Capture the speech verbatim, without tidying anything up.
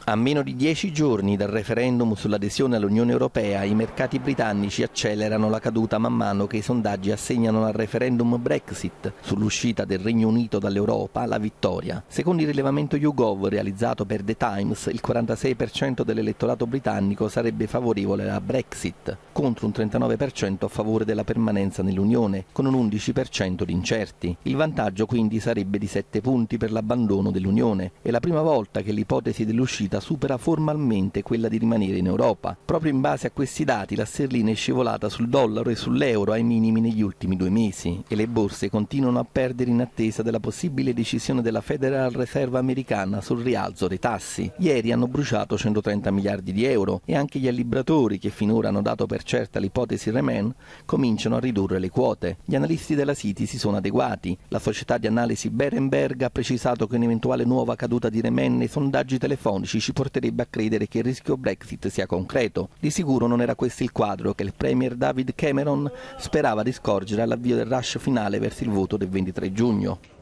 A meno di dieci giorni dal referendum sull'adesione all'Unione Europea, i mercati britannici accelerano la caduta man mano che i sondaggi assegnano al referendum Brexit sull'uscita del Regno Unito dall'Europa la vittoria. Secondo il rilevamento YouGov realizzato per The Times, il quarantasei per cento dell'elettorato britannico sarebbe favorevole a Brexit, contro un trentanove per cento a favore della permanenza nell'Unione, con un undici per cento di incerti. Il vantaggio quindi sarebbe di sette punti per l'abbandono dell'Unione. È la prima volta che l'ipotesi dell'uscita supera formalmente quella di rimanere in Europa. Proprio in base a questi dati la sterlina è scivolata sul dollaro e sull'euro ai minimi negli ultimi due mesi e le borse continuano a perdere in attesa della possibile decisione della Federal Reserve americana sul rialzo dei tassi. Ieri hanno bruciato centotrenta miliardi di euro e anche gli allibratori, che finora hanno dato per certa l'ipotesi Remain, cominciano a ridurre le quote. Gli analisti della Citi si sono adeguati. La società di analisi Berenberg ha precisato che un'eventuale nuova caduta di Remain nei sondaggi telefonici ci porterebbe a credere che il rischio Brexit sia concreto. Di sicuro non era questo il quadro che il premier David Cameron sperava di scorgere all'avvio del rush finale verso il voto del ventitré giugno.